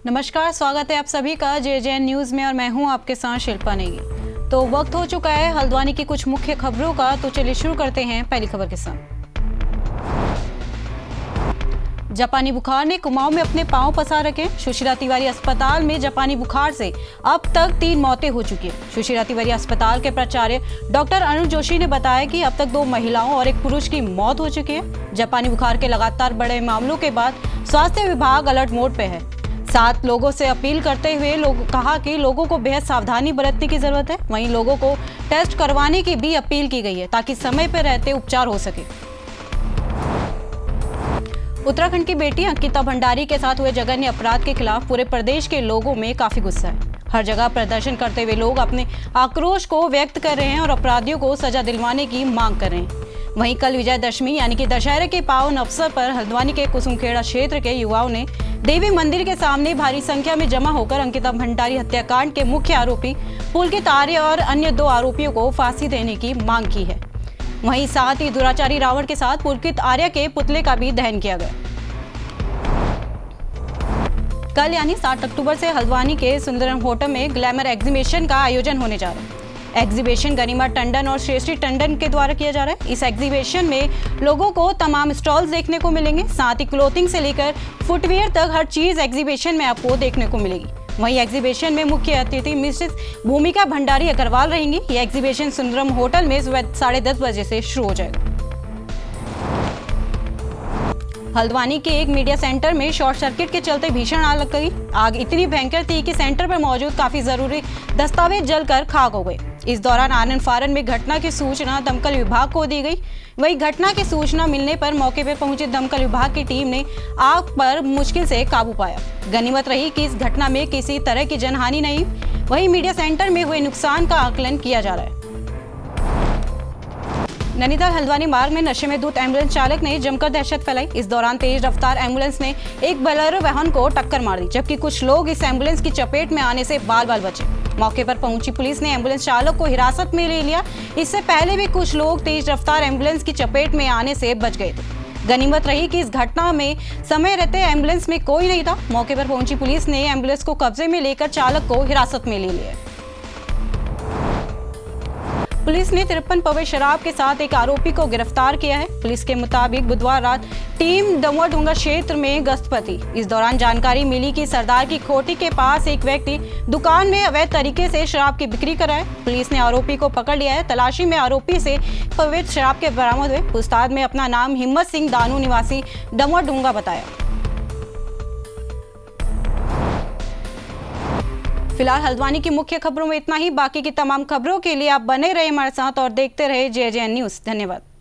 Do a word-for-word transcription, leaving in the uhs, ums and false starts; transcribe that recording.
नमस्कार, स्वागत है आप सभी का जे जे एन न्यूज में और मैं हूं आपके साथ शिल्पा नेगी। तो वक्त हो चुका है हल्द्वानी की कुछ मुख्य खबरों का, तो चलिए शुरू करते हैं पहली खबर के साथ। जापानी बुखार ने कुमाऊं में अपने पांव पसार रखे। सुशीला तिवारी अस्पताल में जापानी बुखार से अब तक तीन मौतें हो चुकी हैं। सुशीला तिवारी अस्पताल के प्राचार्य डॉक्टर अनुज जोशी ने बताया कि अब तक दो महिलाओं और एक पुरुष की मौत हो चुकी है। जापानी बुखार के लगातार बड़े मामलों के बाद स्वास्थ्य विभाग अलर्ट मोड पे है। साथ लोगों से अपील करते हुए लोग कहा कि लोगों को बेहद सावधानी बरतने की जरूरत है। वहीं लोगों को टेस्ट करवाने की भी अपील की गई है ताकि समय पर रहते उपचार हो सके। उत्तराखंड की बेटी अंकिता भंडारी के साथ हुए जघन्य अपराध के खिलाफ पूरे प्रदेश के लोगों में काफी गुस्सा है। हर जगह प्रदर्शन करते हुए लोग अपने आक्रोश को व्यक्त कर रहे हैं और अपराधियों को सजा दिलवाने की मांग कर रहे हैं। वहीं कल विजयदशमी यानी कि दशहरे के पावन अवसर पर हल्द्वानी के कुसुमखेड़ा क्षेत्र के युवाओं ने देवी मंदिर के सामने भारी संख्या में जमा होकर अंकिता भंडारी हत्याकांड के मुख्य आरोपी पुलकित आर्य और अन्य दो आरोपियों को फांसी देने की मांग की है। वहीं साथ ही दुराचारी रावण के साथ पुलकित आर्य के पुतले का भी दहन किया गया। कल यानी सात अक्टूबर से हल्द्वानी के सुंदरम होटल में ग्लैमर एग्जीबिशन का आयोजन होने जा रहा है। एग्जीबिशन गरिमा टंडन और श्रेष्ठी टंडन के द्वारा किया जा रहा है। इस एग्जीबिशन में लोगों को तमाम स्टॉल्स देखने को मिलेंगे। साथ ही क्लोथिंग से लेकर फुटवेयर तक हर चीज एग्जीबिशन में आपको देखने को मिलेगी। वहीं एग्जीबिशन में मुख्य अतिथि मिसेस भूमिका भंडारी अग्रवाल रहेंगी। यह एग्जीबिशन सुंदरम होटल में सुबह साढ़े दस बजे से शुरू हो जाएगा। हल्द्वानी के एक मीडिया सेंटर में शॉर्ट सर्किट के चलते भीषण आग लग गई। आग इतनी भयंकर थी कि सेंटर पर मौजूद काफी जरूरी दस्तावेज जलकर खाक हो गए। इस दौरान आनन फारन में घटना की सूचना दमकल विभाग को दी गई। वहीं घटना की सूचना मिलने पर मौके पर पहुंची दमकल विभाग की टीम ने आग पर मुश्किल से काबू पाया। गनीमत रही कि इस घटना में किसी तरह की जनहानि नहीं। वहीं मीडिया सेंटर में हुए नुकसान का आकलन किया जा रहा है। नैनीताल हल्द्वानी मार्ग में नशे में धुत एम्बुलेंस चालक ने जमकर दहशत फैलाई। इस दौरान तेज रफ्तार एम्बुलेंस ने एक बोलेरो वाहन को टक्कर मार दी, जबकि कुछ लोग इस एम्बुलेंस की चपेट में आने से बाल बाल बचे। मौके पर पहुंची पुलिस ने एम्बुलेंस चालक को हिरासत में ले लिया। इससे पहले भी कुछ लोग तेज रफ्तार एम्बुलेंस की चपेट में आने से बच गए थे। गनीमत रही कि इस घटना में समय रहते एम्बुलेंस में कोई नहीं था। मौके पर पहुंची पुलिस ने एम्बुलेंस को कब्जे में लेकर चालक को हिरासत में ले लिया। पुलिस ने तिरपन पवे शराब के साथ एक आरोपी को गिरफ्तार किया है। पुलिस के मुताबिक बुधवार रात टीम डमवाडुंगा क्षेत्र में गश्त पर थी। इस दौरान जानकारी मिली कि सरदार की खोटी के पास एक व्यक्ति दुकान में अवैध तरीके से शराब की बिक्री कर रहा है। पुलिस ने आरोपी को पकड़ लिया है। तलाशी में आरोपी से पवित्र शराब के बरामद हुए। पूछताछ में अपना नाम हिम्मत सिंह दानू निवासी डमवाडुंगा बताया। फिलहाल हल्द्वानी की मुख्य खबरों में इतना ही। बाकी की तमाम खबरों के लिए आप बने रहे हमारे साथ और देखते रहे जे जे एन न्यूज। धन्यवाद।